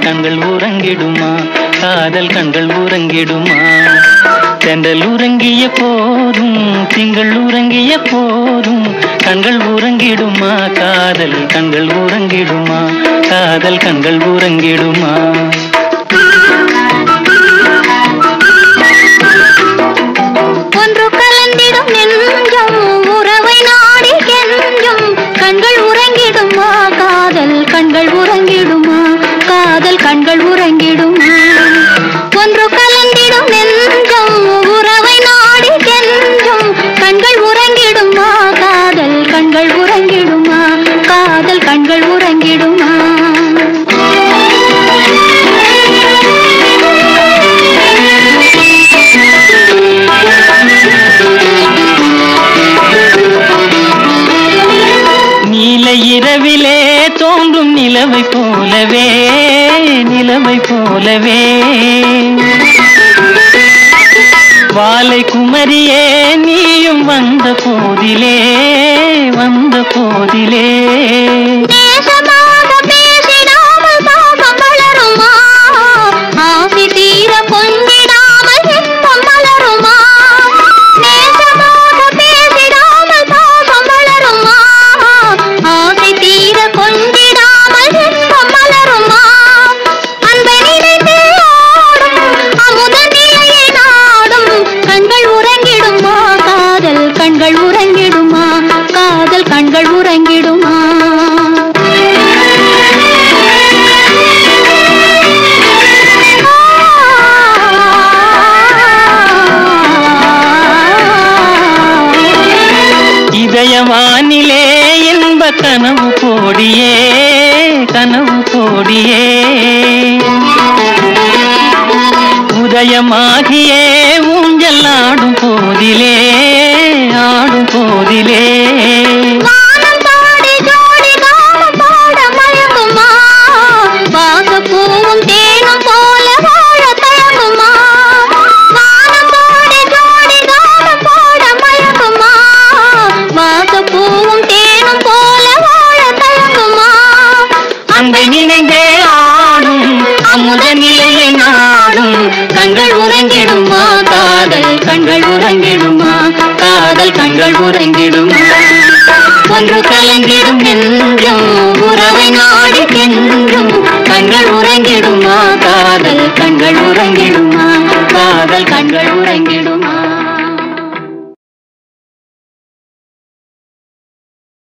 கண்கள் உறங்கிடுமா காதல் கண்கள் உறங்கிடுமா தென்றல் உறங்கிய போதும் திங்கள் உறங்கிய போதும் கண்கள் உறங்கிடுமா காதல் கண்கள் உறங்கிடுமா காதல் கண்கள் உறங்கிடுமா ஒன்று கலந்திடும் நெஞ்சம் உறவை நாடி கெஞ்சும் கண்கள் உறங்கிடுமா காதல் கண்கள் உறங்கிடுமா காதல் கண்கள் உறங்கிடுமா ஒன்று கலந்திடும் நெஞ்சம் உறவை நாடி கெஞ்சும் கண்கள் உறங்கிடுமா காதல் கண்கள் உறங்கிடுமா காதல் கண்கள் உறங்கிடுமா நீல இரவிலே தோன்றும் நிலவை போலவே நிலவை போலவே வாலை குமரியே நீயும் வந்த போதிலே வந்த போதிலே நேசமாக பேசிடாமல் பாசம் வளருமா ஆசை தீர கொஞ்சிடாமல் இன்பம் மலருமா நேசமாக பேசிடாமல் பாசம் வளருமா ஆசை தீர கொஞ்சிடாமல் இன்பம் மலருமா அன்பை நினைத்து ஆடும் அமுத நிலையை நாடும் கண்கள் உறங்கிடுமா காதல் கண்கள் உறங்கிடுமா காதல் கண்கள் உறங்கிடுமா இதயவானிலே இன்ப கனவு கோடியே கனவு கோடியே உதயமாகியே ஊஞ்சல் ஆடும் போதிலே ஆடும் போதிலே வானம் பாடி ஜோடி காமம் பாட மயங்குமா வாசப்பூவும் தேனும் போல வாழ தயங்குமா வானம் பாடி ஜோடி காமம் பாட மயங்குமா வாசப்பூவும் தேனும் போல வாழ தயங்குமா அன்பை நினைந்தே ஆடும் அமுத நிலையை நாடும் கண்கள் உறங்கிடுமா காதல் கண்கள் உறங்கிடுமா காதல் கண்கள் உறங்கிடுமா ஒன்று கலங்கிடும் நெஞ்சம் உறவை நாடி கெஞ்சும் கண்கள் உறங்கிடுமா காதல் கண்கள் உறங்கிடுமா காதல் கண்கள் உறங்கிடுமா